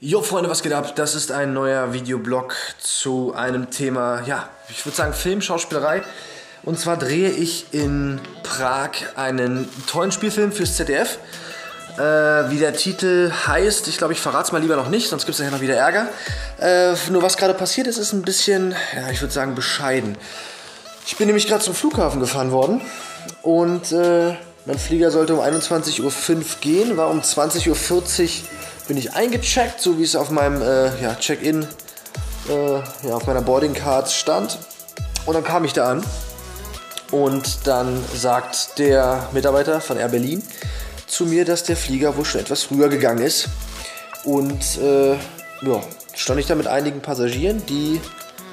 Jo Freunde, was geht ab? Das ist ein neuer Videoblog zu einem Thema, ja, ich würde sagen Film, Schauspielerei. Und zwar drehe ich in Prag einen tollen Spielfilm fürs ZDF. Wie der Titel heißt, ich glaube, ich verrate es mal lieber noch nicht, sonst gibt es nachher noch wieder Ärger. Nur was gerade passiert ist, ist ein bisschen, ja, ich würde sagen bescheiden. Ich bin nämlich gerade zum Flughafen gefahren worden und mein Flieger sollte um 21:05 Uhr gehen, war um 20:40 Uhr bin ich eingecheckt, so wie es auf meinem Check-in, auf meiner Boarding-Card stand. Und dann kam ich da an und dann sagt der Mitarbeiter von Air Berlin zu mir, dass der Flieger wohl schon etwas früher gegangen ist. Und stand ich da mit einigen Passagieren, die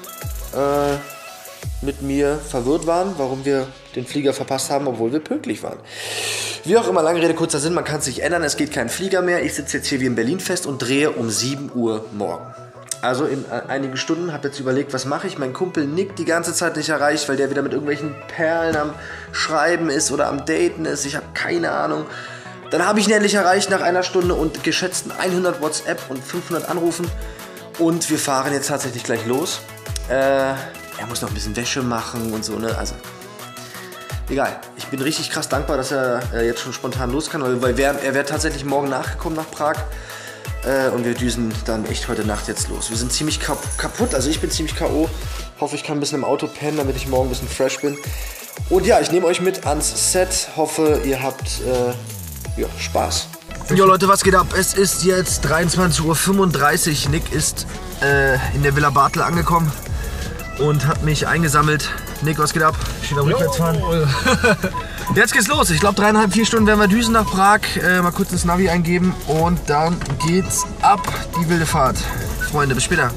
mit mir verwirrt waren, warum wir den Flieger verpasst haben, obwohl wir pünktlich waren. Wie auch immer, lange Rede, kurzer Sinn, man kann es nicht ändern, es geht kein Flieger mehr. Ich sitze jetzt hier wie in Berlin fest und drehe um 7 Uhr morgen. Also in einigen Stunden, habe jetzt überlegt, was mache ich. Mein Kumpel Nick die ganze Zeit nicht erreicht, weil der wieder mit irgendwelchen Perlen am Schreiben ist oder am Daten ist. Ich habe keine Ahnung. Dann habe ich ihn endlich erreicht nach einer Stunde und geschätzten 100 WhatsApp und 500 Anrufen. Und wir fahren jetzt tatsächlich gleich los. Er muss noch ein bisschen Wäsche machen und so, ne? Also, egal. Ich bin richtig krass dankbar, dass er jetzt schon spontan los kann, weil er wäre tatsächlich morgen nachgekommen nach Prag. Und wir düsen dann echt heute Nacht jetzt los. Wir sind ziemlich kaputt, also ich bin ziemlich K.O. Hoffe, ich kann ein bisschen im Auto pennen, damit ich morgen ein bisschen fresh bin. Und ja, ich nehme euch mit ans Set. Hoffe, ihr habt Spaß. Jo Leute, was geht ab? Es ist jetzt 23:35 Uhr. Nick ist in der Villa Bartel angekommen und hat mich eingesammelt. Nick, was geht ab? Ich stehe am Rückwärtsfahren. Jetzt geht's los. Ich glaube 3,5, 4 Stunden werden wir düsen nach Prag. Mal kurz das Navi eingeben und dann geht's ab. Die wilde Fahrt. Freunde, bis später.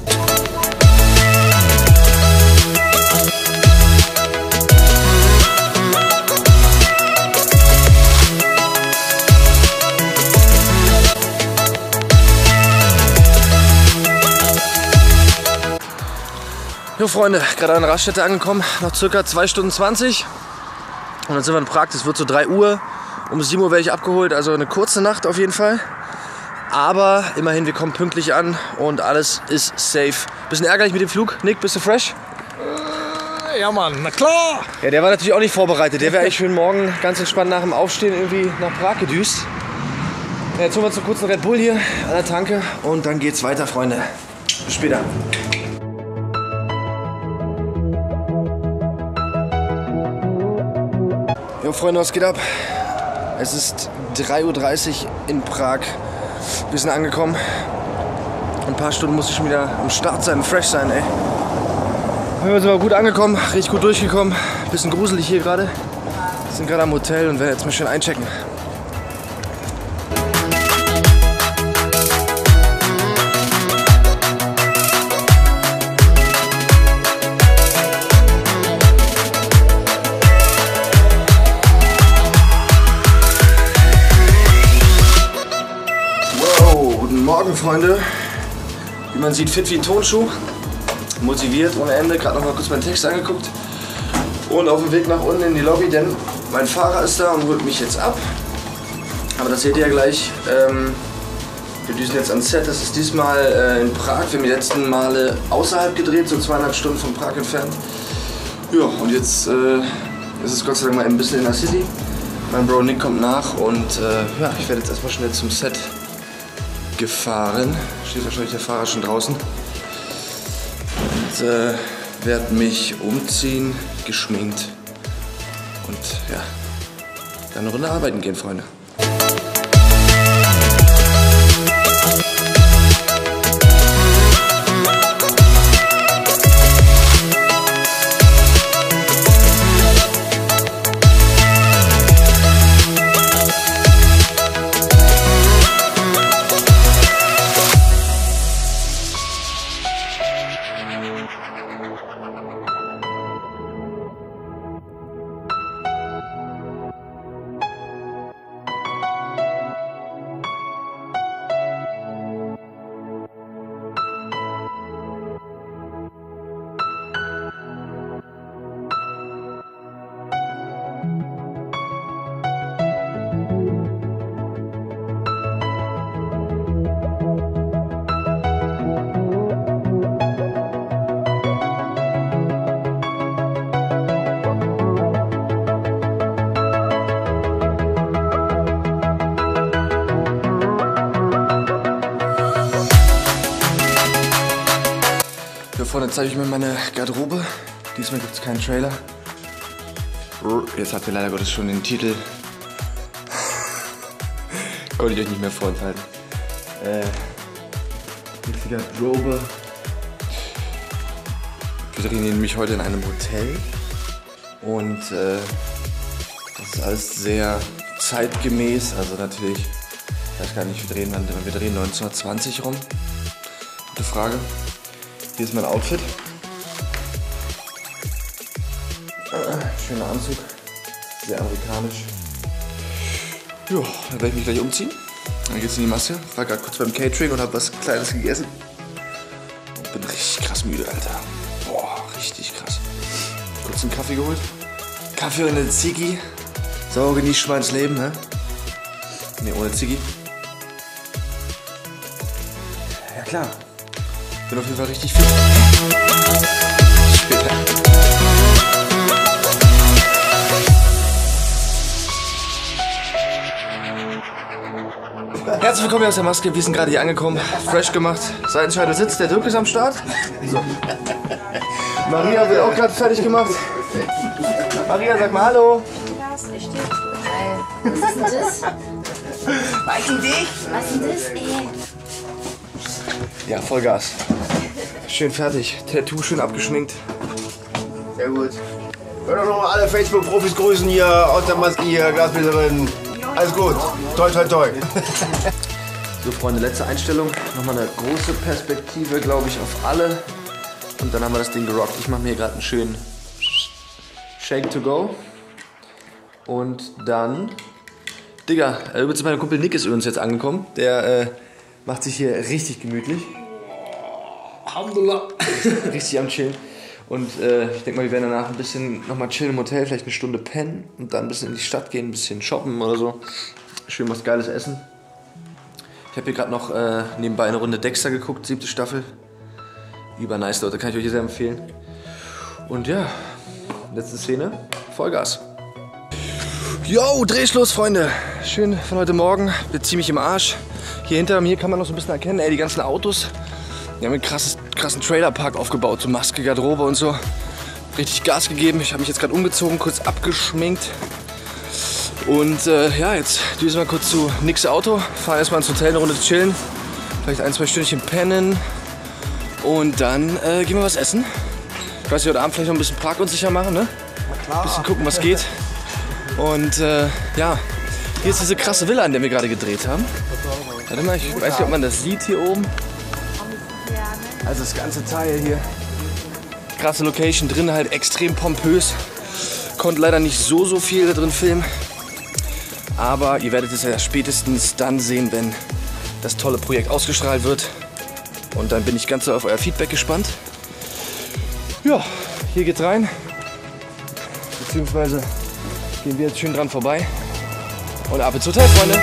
Jo Freunde, gerade an der Raststätte angekommen, noch circa 2 Stunden 20 und dann sind wir in Prag, das wird so 3 Uhr, um 7 Uhr werde ich abgeholt, also eine kurze Nacht auf jeden Fall, aber immerhin, wir kommen pünktlich an und alles ist safe. Bisschen ärgerlich mit dem Flug. Nick, bist du fresh? Ja Mann, na klar! Ja, der war natürlich auch nicht vorbereitet, der wäre eigentlich schön morgen ganz entspannt nach dem Aufstehen irgendwie nach Prag gedüst. Ja, jetzt holen wir uns einen kurzen Red Bull hier an der Tanke und dann geht's weiter, Freunde. Bis später. Jo Freunde, was geht ab? Es ist 3:30 Uhr in Prag. Wir sind angekommen. In ein paar Stunden muss ich schon wieder am Start sein, fresh sein, ey. Wir sind aber gut angekommen, richtig gut durchgekommen. Bisschen gruselig hier gerade. Wir sind gerade am Hotel und werden jetzt mal schön einchecken. Guten Morgen, Freunde. Wie man sieht, fit wie ein Tonschuh. Motiviert ohne Ende. Gerade noch mal kurz meinen Text angeguckt. Und auf dem Weg nach unten in die Lobby, denn mein Fahrer ist da und holt mich jetzt ab. Aber das seht ihr ja gleich. Wir düsen jetzt ans Set. Das ist diesmal in Prag. Wir haben die letzten Male außerhalb gedreht, so 2,5 Stunden von Prag entfernt. Ja, und jetzt ist es Gott sei Dank mal ein bisschen in der City. Mein Bro Nick kommt nach und ich werde jetzt erstmal schnell zum Set gefahren. Steht wahrscheinlich der Fahrer schon draußen. Und werde mich umziehen, geschminkt und ja, dann eine Runde arbeiten gehen, Freunde. Freunde, zeige ich mir meine Garderobe. Diesmal gibt es keinen Trailer. Jetzt habt ihr leider Gottes schon den Titel. Konnte ich euch nicht mehr vorenthalten. Die Garderobe. Wir drehen nämlich heute in einem Hotel. Und das ist alles sehr zeitgemäß. Also natürlich, ich weiß gar nicht, wir drehen 1920 rum. Gute Frage. Hier ist mein Outfit. Schöner Anzug. Sehr amerikanisch. Ja, dann werde ich mich gleich umziehen. Dann geht's in die Masse. War gerade kurz beim Catering und habe was Kleines gegessen. Und bin richtig krass müde, Alter. Boah, richtig krass. Kurz einen Kaffee geholt. Kaffee und eine Ziggy. So, genießt mal ins Leben, ne? Ne, ohne Ziggy. Ja klar. Bin auf jeden Fall richtig fit. Später. Herzlich willkommen aus der Maske. Wir sind gerade hier angekommen. Fresh gemacht. Seitenscheitel sitzt. Der Dirk ist am Start. So. Maria wird auch gerade fertig gemacht. Maria, sag mal Hallo. Was ist denn das? Weißt du dich? Was ist denn das, ey? Ja, Vollgas. Schön fertig. Tattoo schön abgeschminkt. Sehr gut. Hör doch noch mal alle Facebook-Profis grüßen hier aus der Maske hier, Glasbläserin. Alles gut. Toi, toi, toi. So, Freunde, letzte Einstellung. Nochmal eine große Perspektive, glaube ich, auf alle. Und dann haben wir das Ding gerockt. Ich mache mir hier gerade einen schönen Shake to go. Und dann... Digga, übrigens mein Kumpel Nick ist übrigens jetzt angekommen. Der macht sich hier richtig gemütlich. Alhamdulillah. Richtig am Chillen. Und ich denke mal, wir werden danach ein bisschen nochmal chillen im Hotel, vielleicht eine Stunde pennen und dann ein bisschen in die Stadt gehen, ein bisschen shoppen oder so. Schön was Geiles essen. Ich habe hier gerade noch nebenbei eine Runde Dexter geguckt, 7. Staffel. Über nice, Leute, kann ich euch sehr empfehlen. Und ja, letzte Szene, Vollgas. Yo, Drehschluss, Freunde. Schön von heute Morgen, bin ziemlich im Arsch. Hier hinter mir kann man noch so ein bisschen erkennen, ey, die ganzen Autos. Wir haben einen krassen Trailerpark aufgebaut, so Maske, Garderobe und so. Richtig Gas gegeben. Ich habe mich jetzt gerade umgezogen, kurz abgeschminkt. Und ja, jetzt düsen wir kurz zu Nicks Auto. Fahren erstmal ins Hotel, eine Runde chillen. Vielleicht 1, 2 Stündchen pennen. Und dann gehen wir was essen. Ich weiß nicht, heute Abend vielleicht noch ein bisschen parkunsicher machen, ne? Ein bisschen gucken, was geht. Und ja, hier ist diese krasse Villa, an der wir gerade gedreht haben. Warte mal, ich weiß nicht, ob man das sieht hier oben. Also das ganze Teil hier. Krasse Location, drin halt extrem pompös. Konnte leider nicht so viel da drin filmen. Aber ihr werdet es ja spätestens dann sehen, wenn das tolle Projekt ausgestrahlt wird. Und dann bin ich ganz auf euer Feedback gespannt. Ja, hier geht's rein. Beziehungsweise gehen wir jetzt schön dran vorbei. Und ab ins Hotel, Freunde.